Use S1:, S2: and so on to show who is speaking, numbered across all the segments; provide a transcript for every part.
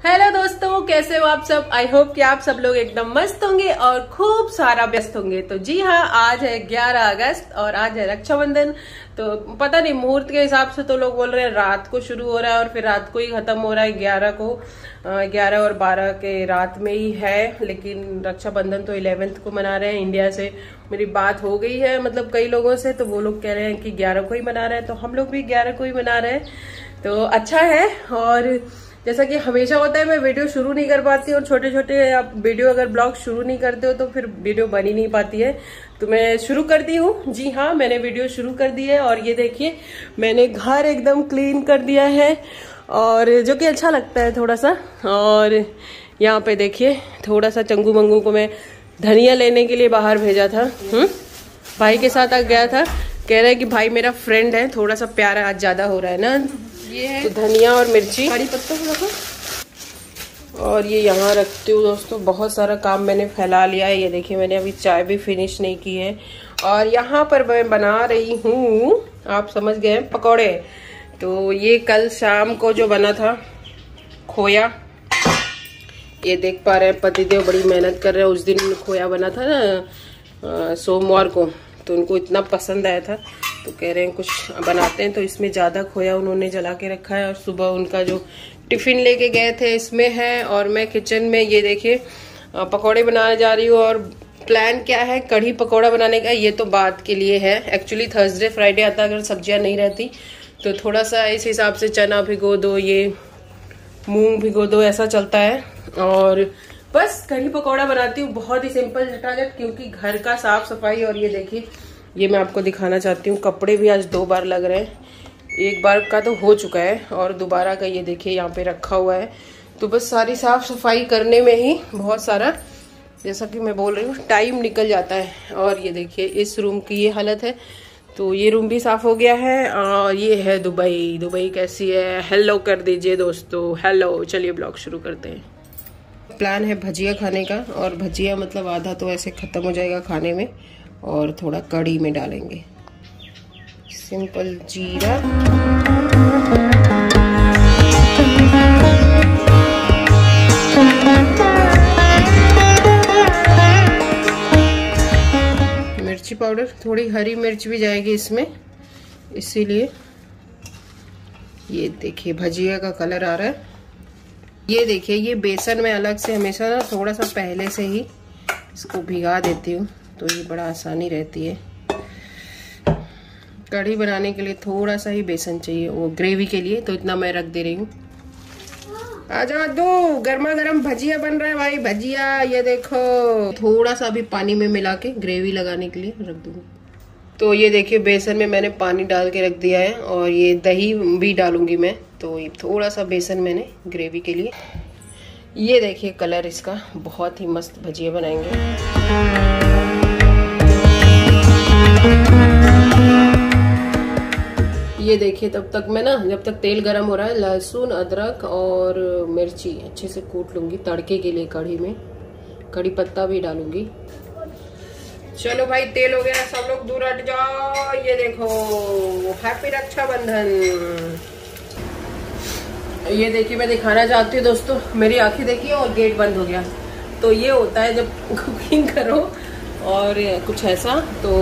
S1: Hello दोस्तों, कैसे हो आप सब। आई होप कि आप सब लोग एकदम मस्त होंगे और खूब सारा व्यस्त होंगे। तो जी हाँ, आज है 11 अगस्त और आज है रक्षाबंधन। तो पता नहीं मुहूर्त के हिसाब से तो लोग बोल रहे हैं रात को शुरू हो रहा है और फिर रात को ही खत्म हो रहा है। 11 को 11 और 12 के रात में ही है, लेकिन रक्षाबंधन तो 11th को मना रहे हैं। इंडिया से मेरी बात हो गई है, मतलब कई लोगों से, तो वो लोग कह रहे हैं कि 11 को ही मना रहे हैं, तो हम लोग भी 11 को ही मना रहे हैं। तो अच्छा है। और जैसा कि हमेशा होता है, मैं वीडियो शुरू नहीं कर पाती और छोटे छोटे आप वीडियो अगर ब्लॉग शुरू नहीं करते हो तो फिर वीडियो बन ही नहीं पाती है। तो मैं शुरू कर दी हूँ। जी हाँ, मैंने वीडियो शुरू कर दी है और ये देखिए मैंने घर एकदम क्लीन कर दिया है, और जो कि अच्छा लगता है थोड़ा सा। और यहाँ पे देखिए थोड़ा सा चंगू मंगू को मैं धनिया लेने के लिए बाहर भेजा था। भाई के साथ आ गया था, कह रहा है कि भाई मेरा फ्रेंड है, थोड़ा सा प्यार आज ज्यादा हो रहा है ना। ये है तो धनिया और मिर्ची, कड़ी पत्ता रखो। और ये यहाँ रखती हूँ दोस्तों। बहुत सारा काम मैंने फैला लिया है। ये देखिए मैंने अभी चाय भी फिनिश नहीं की है। और यहाँ पर मैं बना रही हूँ, आप समझ गए, पकौड़े। तो ये कल शाम को जो बना था खोया, ये देख पा रहे हैं पतिदेव बड़ी मेहनत कर रहे हैं। उस दिन खोया बना था ना सोमवार को, तो उनको इतना पसंद आया था, तो कह रहे हैं कुछ बनाते हैं। तो इसमें ज़्यादा खोया उन्होंने जला के रखा है और सुबह उनका जो टिफ़िन लेके गए थे इसमें है। और मैं किचन में ये देखिए पकौड़े बनाने जा रही हूँ। और प्लान क्या है कढ़ी पकौड़ा बनाने का, ये तो बात के लिए है। एक्चुअली थर्सडे फ्राइडे आता अगर सब्जियाँ नहीं रहती तो थोड़ा सा इस हिसाब से चना भिगो दो, ये मूंग भिगो दो, ऐसा चलता है। और बस कढ़ी पकौड़ा बनाती हूँ, बहुत ही सिंपल झटाझट, क्योंकि घर का साफ सफाई। और ये देखिए ये मैं आपको दिखाना चाहती हूँ, कपड़े भी आज 2 बार लग रहे हैं। एक बार का तो हो चुका है और दोबारा का ये देखिए यहाँ पे रखा हुआ है। तो बस सारी साफ सफाई करने में ही बहुत सारा, जैसा कि मैं बोल रही हूँ, टाइम निकल जाता है। और ये देखिए इस रूम की ये हालत है, तो ये रूम भी साफ हो गया है। और ये है दुबई। दुबई कैसी है, हेलो कर दीजिए दोस्तों, हेलो। चलिए ब्लॉग शुरू करते हैं। प्लान है भजिया खाने का, और भजिया मतलब आधा तो ऐसे खत्म हो जाएगा खाने में और थोड़ा कढ़ी में डालेंगे। सिंपल जीरा, मिर्ची पाउडर, थोड़ी हरी मिर्च भी जाएगी इसमें, इसीलिए। ये देखिए भजिया का कलर आ रहा है। ये देखिए ये बेसन में अलग से हमेशा ना थोड़ा सा पहले से ही इसको भिगा देती हूँ, तो ये बड़ा आसानी रहती है। कढ़ी बनाने के लिए थोड़ा सा ही बेसन चाहिए, वो ग्रेवी के लिए, तो इतना मैं रख दे रही हूँ। आजा दो, गर्मा गर्म भजिया बन रहा है भाई, भजिया। ये देखो थोड़ा सा अभी पानी में मिला के ग्रेवी लगाने के लिए रख दूंगी। तो ये देखिए बेसन में मैंने पानी डाल के रख दिया है, और ये दही भी डालूंगी मैं। तो ये थोड़ा सा बेसन मैंने ग्रेवी के लिए। ये देखिए कलर इसका, बहुत ही मस्त भजिया बनाएंगे। ये देखिए तब तक मैं ना, जब तक तेल गरम हो रहा है, लहसुन अदरक और मिर्ची अच्छे से कूट लूंगी तड़के के लिए। कढ़ी में कड़ी पत्ता भी डालूंगी। चलो भाई तेल हो गया, सब लोग दूर हट जाओ। ये देखो हैप्पी रक्षाबंधन। ये देखिए मैं दिखाना चाहती हूँ दोस्तों, मेरी आंखें देखिए और गेट बंद हो गया। तो ये होता है जब कुकिंग करो और कुछ ऐसा। तो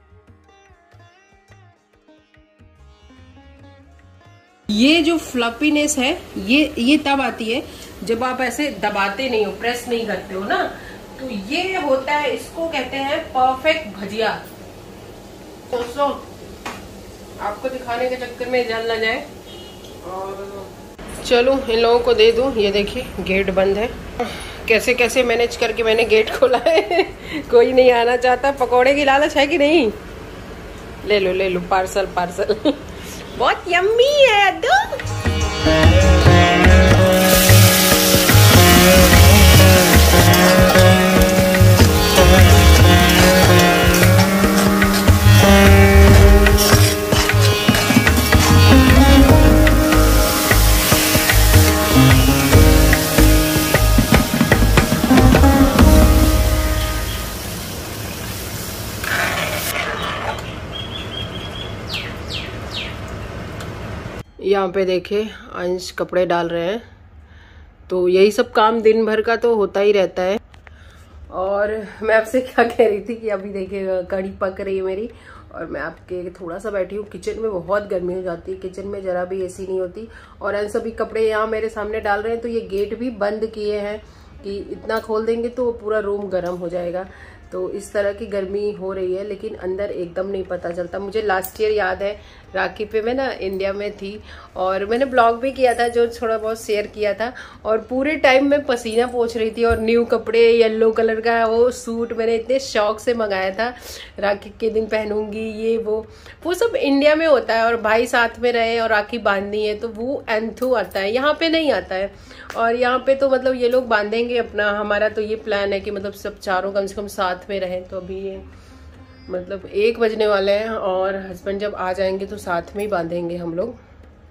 S1: ये जो फ्लफीनेस है ये तब आती है जब आप ऐसे दबाते नहीं हो, प्रेस नहीं करते हो ना, तो ये होता है, इसको कहते हैं परफेक्ट भजिया। दोस्तों आपको दिखाने के चक्कर में जल ना जाए। और चलो इन लोगों को दे दूं। ये देखिए गेट बंद है, कैसे कैसे मैनेज करके मैंने गेट खोला है। कोई नहीं आना चाहता। पकोड़े की लालच है कि नहीं? ले लो पार्सल पार्सल। बहुत यम्मी है दो। यहाँ पे देखिए अंश कपड़े डाल रहे हैं। तो यही सब काम दिन भर का तो होता ही रहता है। और मैं आपसे क्या कह रही थी कि अभी देखिए कढ़ी पक रही है मेरी, और मैं आपके थोड़ा सा बैठी हूँ। किचन में बहुत गर्मी हो जाती है, किचन में जरा भी एसी नहीं होती। और इन सभी कपड़े यहाँ मेरे सामने डाल रहे हैं, तो ये गेट भी बंद किए हैं कि इतना खोल देंगे तो पूरा रूम गर्म हो जाएगा। तो इस तरह की गर्मी हो रही है, लेकिन अंदर एकदम नहीं पता चलता। मुझे लास्ट ईयर याद है राखी पे मैं ना इंडिया में थी, और मैंने ब्लॉग भी किया था जो थोड़ा बहुत शेयर किया था, और पूरे टाइम में पसीना पोंछ रही थी। और न्यू कपड़े येलो कलर का वो सूट मैंने इतने शौक से मंगाया था, राखी के दिन पहनूंगी ये वो सब इंडिया में होता है। और भाई साथ में रहे और राखी बांधनी है तो वो एंथू आता है, यहाँ पे नहीं आता है। और यहाँ पे तो मतलब ये लोग बांधेंगे अपना, हमारा तो ये प्लान है कि मतलब सब चारों कम से कम साथ में रहें। तो अभी ये मतलब 1 बजने वाले हैं, और हस्बैंड जब आ जाएंगे तो साथ में ही बांधेंगे हम लोग।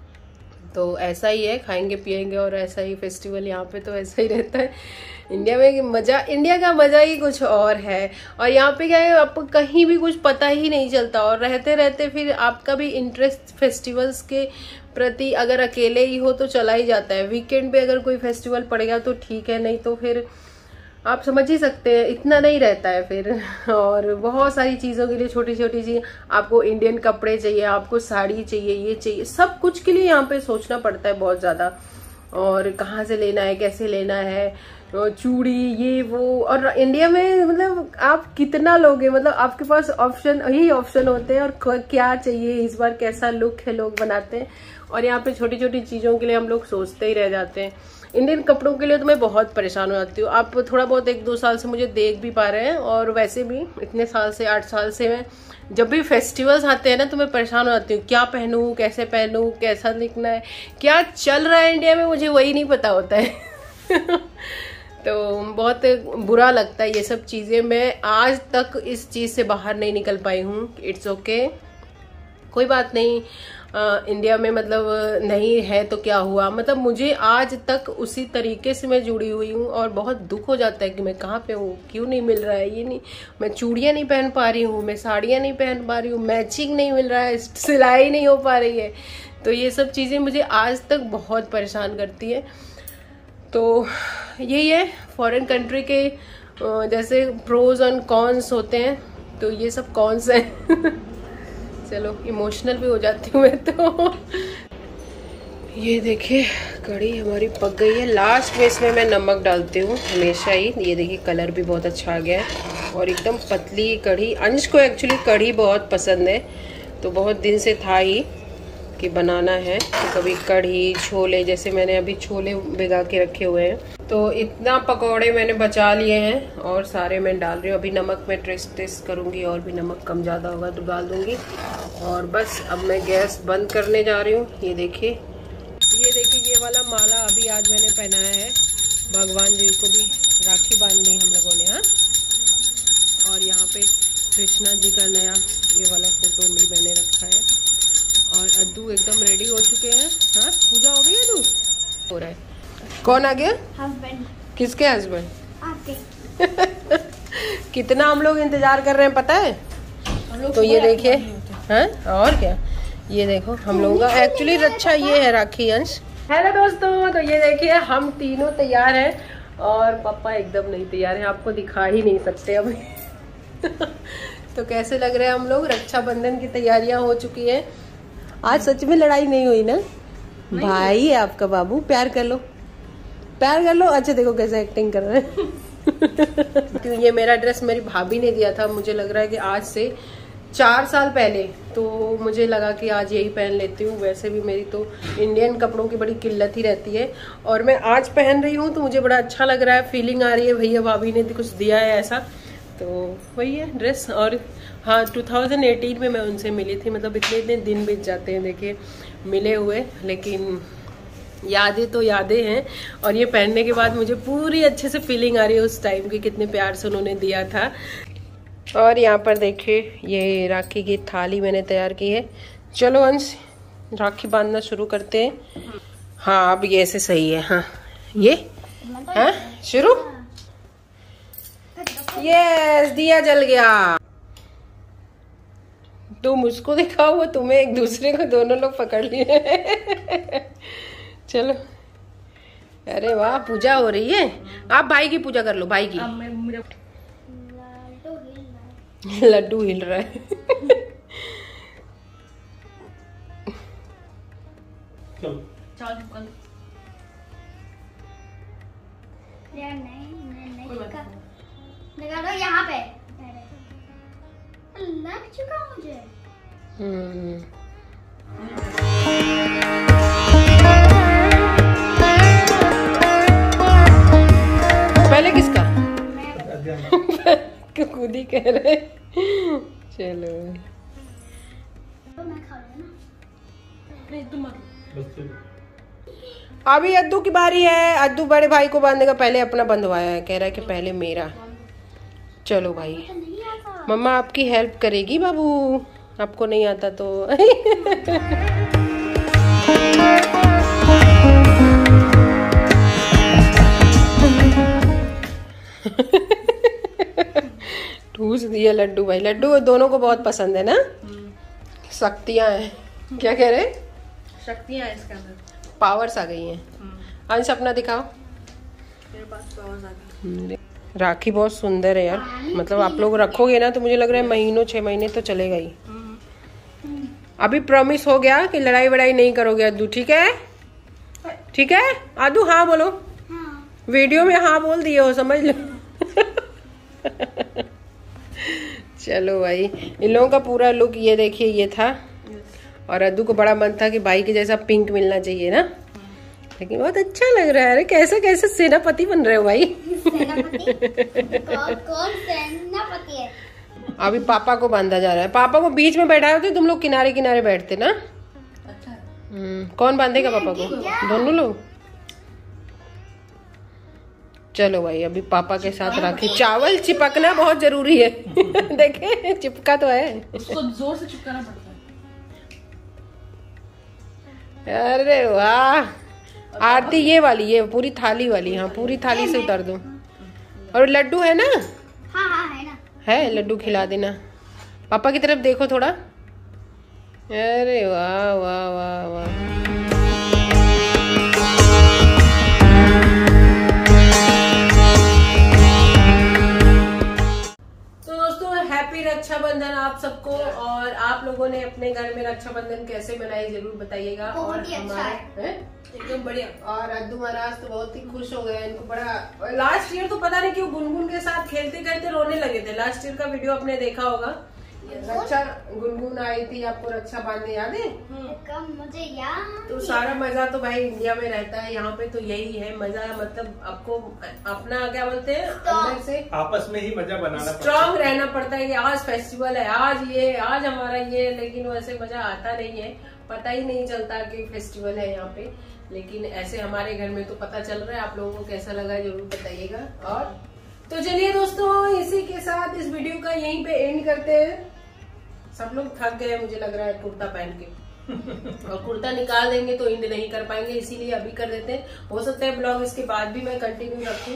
S1: तो ऐसा ही है, खाएंगे पिएंगे, और ऐसा ही फेस्टिवल यहाँ पे तो ऐसा ही रहता है। इंडिया में मजा, इंडिया का मजा ही कुछ और है। और यहाँ पे क्या है, आपको कहीं भी कुछ पता ही नहीं चलता, और रहते रहते फिर आपका भी इंटरेस्ट फेस्टिवल्स के प्रति, अगर अकेले ही हो तो चला ही जाता है। वीकेंड पे अगर कोई फेस्टिवल पड़ेगा तो ठीक है, नहीं तो फिर आप समझ ही सकते हैं इतना नहीं रहता है फिर। और बहुत सारी चीज़ों के लिए, छोटी छोटी चीज़, आपको इंडियन कपड़े चाहिए, आपको साड़ी चाहिए, ये चाहिए, सब कुछ के लिए यहाँ पे सोचना पड़ता है बहुत ज़्यादा। और कहाँ से लेना है, कैसे लेना है, चूड़ी ये वो। और इंडिया में मतलब आप कितना लोगे, मतलब आपके पास ऑप्शन ही ऑप्शन होते हैं, और क्या चाहिए इस बार, कैसा लुक है लोग बनाते हैं। और यहाँ पे छोटी छोटी चीज़ों के लिए हम लोग सोचते ही रह जाते हैं। इंडियन कपड़ों के लिए तो मैं बहुत परेशान हो जाती हूँ। आप थोड़ा बहुत 1-2 साल से मुझे देख भी पा रहे हैं, और वैसे भी इतने साल से, 8 साल से मैं जब भी फेस्टिवल्स आते हैं ना तो मैं परेशान हो जाती हूँ, क्या पहनूं, कैसे पहनूं, कैसा दिखना है, क्या चल रहा है इंडिया में, मुझे वही नहीं पता होता है। तो बहुत बुरा लगता है ये सब चीज़ें। मैं आज तक इस चीज़ से बाहर नहीं निकल पाई हूँ। इट्स ओके, कोई बात नहीं। इंडिया में मतलब नहीं है तो क्या हुआ, मतलब मुझे आज तक उसी तरीके से मैं जुड़ी हुई हूँ। और बहुत दुख हो जाता है कि मैं कहाँ पे हूँ, क्यों नहीं मिल रहा है, ये नहीं, मैं चूड़ियाँ नहीं पहन पा रही हूँ, मैं साड़ियाँ नहीं पहन पा रही हूँ, मैचिंग नहीं मिल रहा है, सिलाई नहीं हो पा रही है। तो ये सब चीज़ें मुझे आज तक बहुत परेशान करती है। तो यही है, फॉरेन कंट्री के जैसे प्रोज एंड कॉन्स होते हैं, तो ये सब कॉन्स हैं। चलो इमोशनल भी हो जाती हूँ मैं तो। ये देखिए कढ़ी हमारी पक गई है। लास्ट में इसमें मैं नमक डालती हूँ हमेशा ही। ये देखिए कलर भी बहुत अच्छा आ गया है, और एकदम पतली कढ़ी। अंश को एक्चुअली कढ़ी बहुत पसंद है, तो बहुत दिन से था ही कि बनाना है। तो कभी कढ़ी, छोले, जैसे मैंने अभी छोले भिगा के रखे हुए हैं, तो इतना पकौड़े मैंने बचा लिए हैं, और सारे मैं डाल रही हूँ। अभी नमक मैं टेस्ट करूँगी, और भी नमक कम ज़्यादा होगा तो डाल दूँगी। और बस अब मैं गैस बंद करने जा रही हूँ। ये देखिए, ये वाला माला अभी आज मैंने पहनाया है। भगवान जी को भी राखी बांधनी हम लोगों ने। हाँ, और यहाँ पे कृष्णा जी का नया ये वाला फोटो भी मैंने रखा है। और अद्दू एकदम रेडी हो चुके हैं। हाँ, पूजा हो गई अद्दू? हो रहा है। कौन आ गया?
S2: हस्बैंड।
S1: किसके हस्बैंड?
S2: आपके।
S1: कितना हम लोग इंतजार कर रहे हैं पता है? तो ये देखिए, हैं, और क्या, ये देखो हम लोगों का एक्चुअली रक्षा ये है राखी। अंश, हेलो दोस्तों, तो ये देखिए हम तीनों तैयार हैं, और पापा एकदम नहीं तैयार हैं, आपको दिखा ही नहीं सकते अभी। तो कैसे लग रहे हैं हम लोग? रक्षाबंधन की तैयारियां हो चुकी है। आज सच में लड़ाई नहीं हुई ना? भाई है आपका बाबू, प्यार कर लो, प्यार कर लो। अच्छा देखो कैसे एक्टिंग कर रहे हैं। ये मेरा ड्रेस मेरी भाभी ने दिया था, मुझे लग रहा है कि आज से 4 साल पहले। तो मुझे लगा कि आज यही पहन लेती हूँ। वैसे भी मेरी तो इंडियन कपड़ों की बड़ी किल्लत ही रहती है, और मैं आज पहन रही हूँ तो मुझे बड़ा अच्छा लग रहा है, फीलिंग आ रही है भैया भाभी ने कुछ दिया है ऐसा। तो वही है ड्रेस। और हाँ, 2018 में मैं उनसे मिली थी, मतलब इतने दिन बीत जाते हैं देखिए मिले हुए, लेकिन यादें तो यादें हैं। और ये पहनने के बाद मुझे पूरी अच्छे से फीलिंग आ रही है उस टाइम की, कितने प्यार से उन्होंने दिया था। और यहाँ पर देखिए ये राखी की थाली मैंने तैयार की है। चलो अंश, राखी बांधना शुरू करते हैं। हाँ, अब ये ऐसे सही है। हाँ, ये हाँ शुरू। यस, दिया जल गया। तुम उसको दिखाओ, वो तुम्हें, एक दूसरे को दोनों लोग पकड़ लिए। चलो अरे वाह, पूजा हो रही है। आप भाई की पूजा कर लो, भाई की। लड्डू हिल रहा है।
S2: लगा दो यहाँ पे। लग चुका मुझे।
S1: पहले किसका? खुद ही कह रहे। चलो अभी अद्दू की बारी है। अद्दू बड़े भाई को बांधेगा, पहले अपना बंधवाया है, कह रहा है कि पहले मेरा। चलो भाई, मम्मा आपकी हेल्प करेगी बाबू, आपको नहीं आता तो। ठूस दिया लड्डू भाई। लड्डू दोनों को बहुत पसंद है ना। शक्तियां हैं, क्या कह रहे?
S3: शक्तियां हैं इसके अंदर,
S1: पावर्स आ गई हैं। अंश अपना दिखाओ।
S3: मेरे पास पावर्स आ गई।
S1: राखी बहुत सुंदर है यार, मतलब आप लोग रखोगे ना तो मुझे लग रहा है महीनों 6 महीने तो चलेगा ही। अभी प्रॉमिस हो गया कि लड़ाई वड़ाई नहीं करोगे अद्दू, ठीक है? ठीक है अद्दू? हाँ बोलो।
S2: हाँ।
S1: वीडियो में हाँ बोल दिए हो, समझ लो। चलो भाई, इन लोगों का पूरा लुक ये देखिए, ये था। और अद्दू को बड़ा मन था कि भाई के जैसा पिंक मिलना चाहिए ना, लेकिन बहुत अच्छा लग रहा है। अरे कैसे कैसे सेनापति बन रहे हो भाई।
S2: सेनापति? कौन सेनापति है?
S1: अभी पापा को बांधा जा रहा है। पापा को बीच में बैठाए होते, तुम लोग किनारे किनारे बैठते ना।
S3: अच्छा है।
S1: कौन बांधेगा पापा को? दोनों लोग। चलो भाई, अभी पापा के साथ राखी। चावल चिपकना बहुत जरूरी है। देखे चिपका तो है।
S3: उसको जोर से चिपकाना पड़ता है।
S1: अरे वाह, आरती ये वाली, ये पूरी थाली वाली। हाँ पूरी थाली से उतार दो। और लड्डू है ना?
S2: हाँ हाँ है ना।
S1: है, लड्डू खिला देना। पापा की तरफ देखो थोड़ा। अरे वाह वाह वाह वाह। हैप्पी रक्षाबंधन आप सबको। और आप लोगों ने अपने घर में रक्षाबंधन कैसे मनाई जरूर बताइएगा। और हमारे
S3: एकदम बढ़िया।
S1: और अद्दू महाराज तो बहुत ही खुश हो गए। इनको बड़ा, लास्ट ईयर तो पता नहीं क्यों गुनगुन के साथ खेलते खेलते रोने लगे थे। लास्ट ईयर का वीडियो आपने देखा होगा। रक्षा गुनगुन आई थी, आपको रक्षा बांधने याद है?
S2: मुझे याद।
S1: तो सारा मजा तो भाई इंडिया में रहता है, यहाँ पे तो यही है मजा। मतलब आपको अपना क्या बोलते हैं, अंदर से
S4: आपस में ही मजा बनाना,
S1: स्ट्रांग रहना पड़ता है कि आज फेस्टिवल है, आज हमारा ये। लेकिन वैसे मजा आता नहीं है, पता ही नहीं चलता कि फेस्टिवल है यहाँ पे। लेकिन ऐसे हमारे घर में तो पता चल रहा है। आप लोगों को कैसा लगा जरूर बताइएगा। और तो चलिए दोस्तों, इसी के साथ इस वीडियो का यहीं पे एंड करते हैं। सब लोग थक गए मुझे लग रहा है कुर्ता पहन के। और कुर्ता निकाल देंगे तो एंड नहीं कर पाएंगे, इसीलिए अभी कर देते हैं। हो सकता है ब्लॉग इसके बाद भी मैं कंटिन्यू रखूं।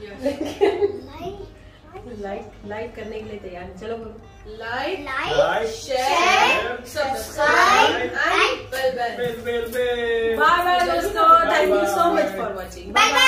S1: लाइक करने के लिए तैयार। चलो like share subscribe and bell. Bye bye दोस्तों, thank you so much for watching.